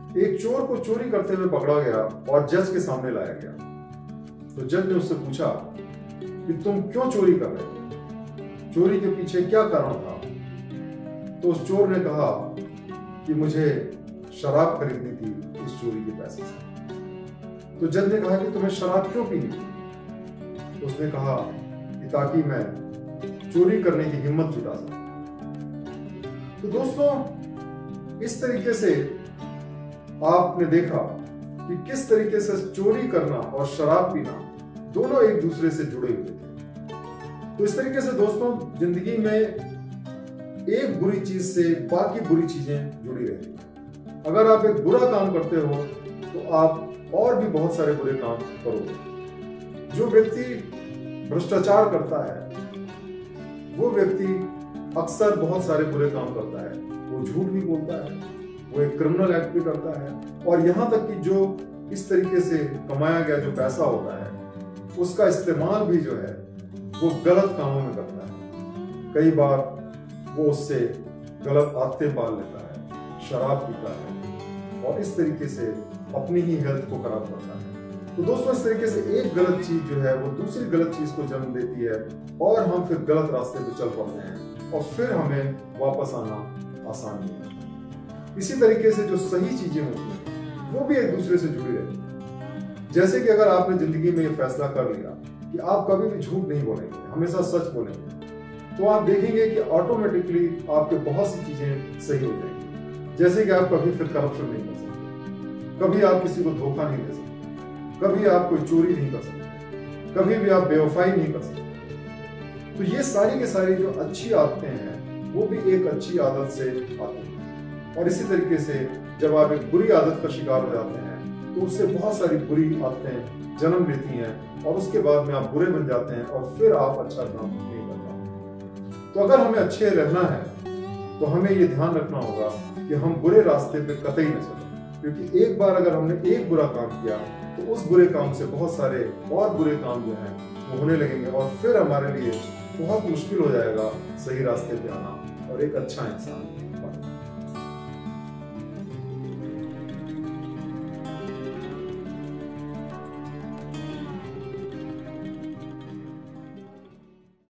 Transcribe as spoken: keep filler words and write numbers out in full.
एक चोर को चोरी करते हुए पकड़ा गया और जज के सामने लाया गया। तो जज ने उससे पूछा कि तुम क्यों चोरी कर रहे थे, चोरी के पीछे क्या कारण था? तो उस चोर ने कहा कि मुझे शराब खरीदनी थी इस चोरी के पैसे से। तो जज ने कहा कि तुम्हें शराब क्यों पीनी थी? तो उसने कहा कि ताकि मैं चोरी करने की हिम्मत जुटा सकूं। तो दोस्तों, इस तरीके से आपने देखा कि किस तरीके से चोरी करना और शराब पीना दोनों एक दूसरे से जुड़े हुए थे। तो इस तरीके से दोस्तों, जिंदगी में एक बुरी चीज से बाकी बुरी चीजें जुड़ी रहती हैं। अगर आप एक बुरा काम करते हो तो आप और भी बहुत सारे बुरे काम करोगे। जो व्यक्ति भ्रष्टाचार करता है वो व्यक्ति अक्सर बहुत सारे बुरे काम करता है। वो झूठ भी बोलता है, वो एक क्रिमिनल एक्ट भी करता है, और यहाँ तक कि जो इस तरीके से कमाया गया जो पैसा होता है उसका इस्तेमाल भी जो है वो गलत कामों में करता है। कई बार वो उससे गलत आदतें पाल लेता है, शराब पीता है और इस तरीके से अपनी ही हेल्थ को खराब करता है। तो दोस्तों, इस तरीके से एक गलत चीज जो है वो दूसरी गलत चीज को जन्म देती है और हम फिर गलत रास्ते पे चल पड़ते हैं और फिर हमें वापस आना आसान नहीं है। इसी तरीके से जो सही चीजें होती हैं वो भी एक दूसरे से जुड़ी रहती हैं। जैसे कि अगर आपने जिंदगी में ये फैसला कर लिया कि आप कभी भी झूठ नहीं बोलेंगे, हमेशा सच बोलेंगे, तो आप देखेंगे कि ऑटोमेटिकली आपके बहुत सी चीजें सही हो जाएंगी। जैसे कि आप कभी फिर करप्शन नहीं कर सकते, कभी आप किसी को धोखा नहीं दे सकते, कभी आप कोई चोरी नहीं कर सकते, कभी भी आप बेवफाई नहीं कर सकते। तो ये सारी के सारी जो अच्छी आदतें हैं वो भी एक अच्छी आदत से आती हैं। और इसी तरीके से जब आप एक बुरी आदत का शिकार हो जाते हैं तो उससे बहुत सारी बुरी आदतें जन्म लेती हैं और उसके बाद में आप बुरे बन जाते हैं और फिर आप अच्छा काम नहीं कर पाते। तो अगर हमें अच्छे रहना है तो हमें ये ध्यान रखना होगा कि हम बुरे रास्ते पे कतई न चलें, क्योंकि एक बार अगर हमने एक बुरा काम किया तो उस बुरे काम से बहुत सारे और बुरे काम जो हैं वो होने लगेंगे और फिर हमारे लिए बहुत मुश्किल हो जाएगा सही रास्ते पे आना और एक अच्छा इंसान